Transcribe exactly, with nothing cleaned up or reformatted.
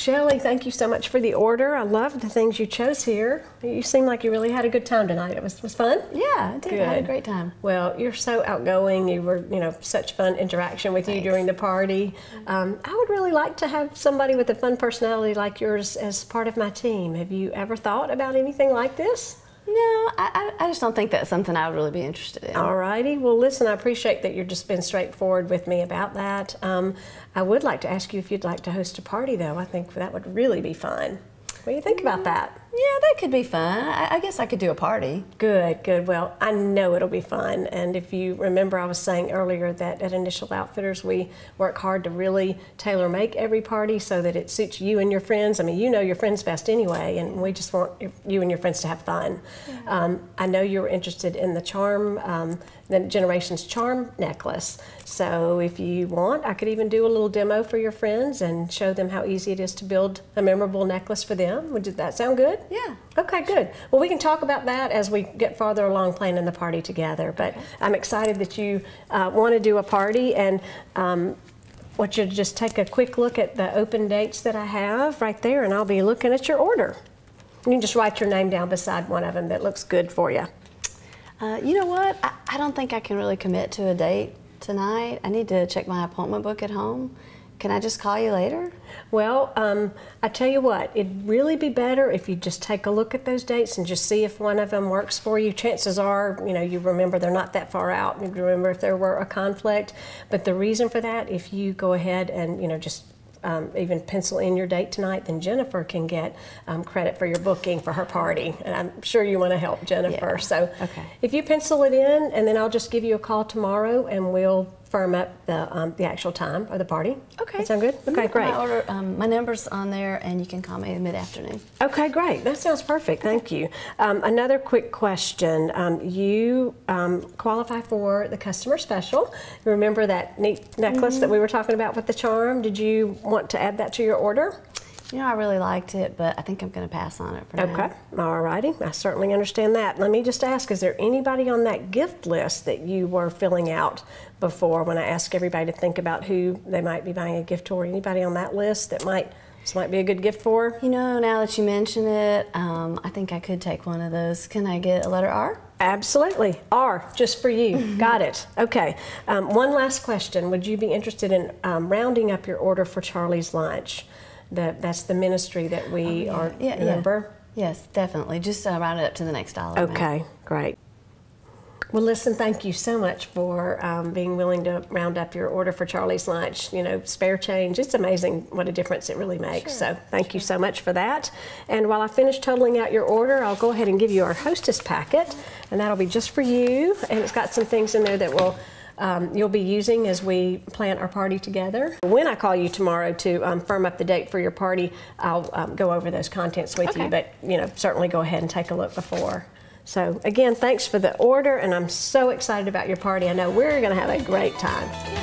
Shelley, thank you so much for the order. I love the things you chose here. You seem like you really had a good time tonight. It was, was fun? Yeah, I did. Good. I had a great time. Well, you're so outgoing. You were, you know, such fun interaction with Thanks. you during the party. Um, I would really like to have somebody with a fun personality like yours as part of my team. Have you ever thought about anything like this? No, I, I just don't think that's something I would really be interested in. All righty. Well, listen, I appreciate that you're just been straightforward with me about that. Um, I would like to ask you if you'd like to host a party, though. I think that would really be fun. What do you think about that? Yeah, that could be fun. I, I guess I could do a party. Good, good. Well, I know it'll be fun. And if you remember, I was saying earlier that at Initial Outfitters, we work hard to really tailor make every party so that it suits you and your friends. I mean, you know your friends best anyway, and we just want you and your friends to have fun. Yeah. Um, I know you were interested in the charm, um, the Generations Charm necklace. So if you want, I could even do a little demo for your friends and show them how easy it is to build a memorable necklace for them. Would that sound good? Yeah. Okay, good. Well, we can talk about that as we get farther along planning the party together. But okay. I'm excited that you uh, want to do a party, and um, want you to just take a quick look at the open dates that I have right there, and I'll be looking at your order. You can just write your name down beside one of them that looks good for you. Uh, you know what? I, I don't think I can really commit to a date tonight. I need to check my appointment book at home. Can I just call you later? Well, um, I tell you what, it'd really be better if you just take a look at those dates and just see if one of them works for you. Chances are, you know, you remember they're not that far out. You remember if there were a conflict. But the reason for that, if you go ahead and, you know, just Um, even pencil in your date tonight, then Jennifer can get um, credit for your booking for her party. And I'm sure you want to help Jennifer. Yeah. So okay. if you pencil it in, and then I'll just give you a call tomorrow and we'll firm up the, um, the actual time of the party. Okay. That sound good? Okay, great. My, order, um, my number's on there, and you can call me mid-afternoon. Okay, great. That sounds perfect. Thank you. Um, another quick question. Um, you um, qualify for the customer special. Remember that neat necklace mm-hmm. that we were talking about with the charm? Did you want to add that to your order? You know, I really liked it, but I think I'm going to pass on it for now. Okay, all righty. I certainly understand that. Let me just ask, is there anybody on that gift list that you were filling out before when I asked everybody to think about who they might be buying a gift to, or anybody on that list that might this might be a good gift for? You know, now that you mention it, um, I think I could take one of those. Can I get a letter R? Absolutely. R, just for you. Got it. Okay. Um, one last question. Would you be interested in um, rounding up your order for Charlie's Lunch? The, that's the ministry that we oh, yeah. are, yeah, remember? Yeah. Yes, definitely. Just uh, round it up to the next dollar. Okay, amount. Great. Well, listen, thank you so much for um, being willing to round up your order for Charlie's Lunch. You know, spare change, it's amazing what a difference it really makes. Sure. So thank sure. you so much for that. And while I finish totaling out your order, I'll go ahead and give you our hostess packet, and that'll be just for you. And it's got some things in there that will Um, you'll be using as we plan our party together. When I call you tomorrow to um, firm up the date for your party, I'll um, go over those contents with okay. you, but you know, certainly go ahead and take a look before. So again, thanks for the order, and I'm so excited about your party. I know we're going to have a great time.